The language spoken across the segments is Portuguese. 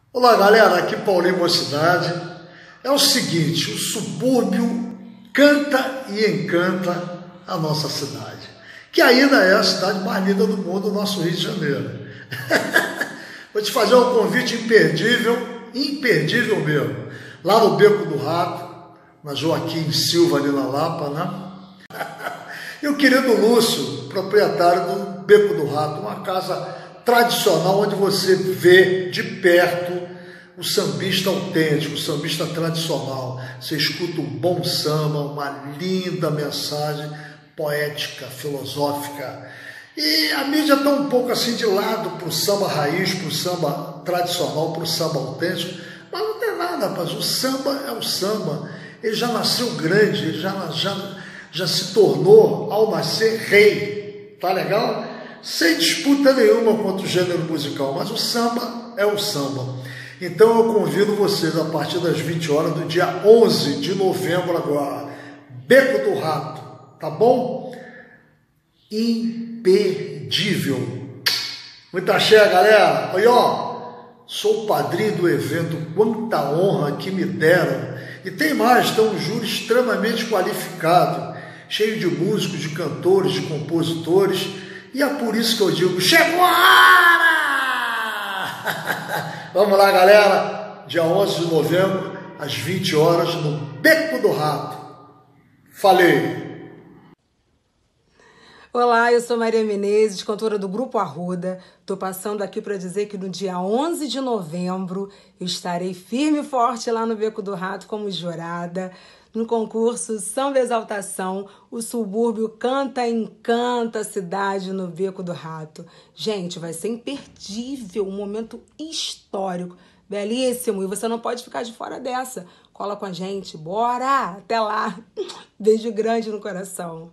Olá galera, aqui Paulinho Mocidade. É o seguinte, o subúrbio canta e encanta a nossa cidade, que ainda é a cidade mais linda do mundo, o nosso Rio de Janeiro. Vou te fazer um convite imperdível mesmo, lá no Beco do Rato, na Joaquim Silva, ali na Lapa, né? E o querido Lúcio, proprietário do Beco do Rato, uma casa tradicional onde você vê de perto o sambista autêntico, o sambista tradicional. Você escuta um bom samba, uma linda mensagem poética, filosófica. E a mídia está um pouco assim de lado para o samba raiz, para o samba tradicional, para o samba autêntico. Mas não tem nada, rapaz. O samba é o samba. Ele já nasceu grande, ele já se tornou, ao nascer, rei. Tá legal? Sem disputa nenhuma contra o gênero musical, mas o samba é o samba. Então eu convido vocês a partir das 20 horas do dia 11 de novembro agora, Beco do Rato, tá bom? Imperdível. Muita axé, galera. Aí, ó, sou o padrinho do evento, quanta honra que me deram. E tem mais, tem um júri extremamente qualificado, cheio de músicos, de cantores, de compositores. E é por isso que eu digo, chegou a hora! Vamos lá, galera, dia 11 de novembro, às 20 horas, no Beco do Rato. Falei! Olá, eu sou Maria Menezes, cantora do Grupo Arruda. Estou passando aqui para dizer que no dia 11 de novembro eu estarei firme e forte lá no Beco do Rato como jurada. No concurso Samba Exaltação, o subúrbio canta e encanta a cidade no Beco do Rato. Gente, vai ser imperdível, um momento histórico, belíssimo, e você não pode ficar de fora dessa. Cola com a gente, bora! Até lá! Beijo grande no coração.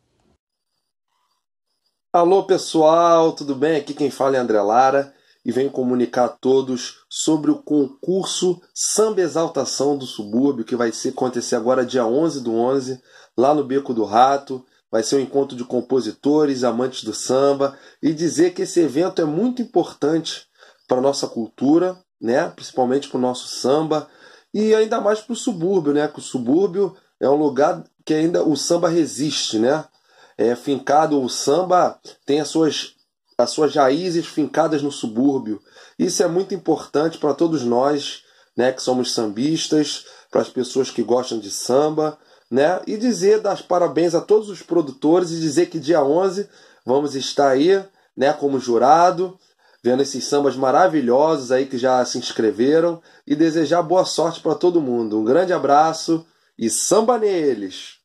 Alô pessoal, tudo bem? Aqui quem fala é André Lara e venho comunicar a todos sobre o concurso Samba Exaltação do Subúrbio, que vai acontecer agora dia 11/11, lá no Beco do Rato. Vai ser um encontro de compositores, amantes do samba, e dizer que esse evento é muito importante para a nossa cultura, né? Principalmente para o nosso samba, e ainda mais para o subúrbio, né? Que o subúrbio é um lugar que ainda o samba resiste, né? O samba tem as suas raízes fincadas no subúrbio. Isso é muito importante para todos nós, né, que somos sambistas, para as pessoas que gostam de samba, né? E dar parabéns a todos os produtores e dizer que dia 11 vamos estar aí, né, como jurado, vendo esses sambas maravilhosos aí que já se inscreveram, e desejar boa sorte para todo mundo. Um grande abraço e samba neles!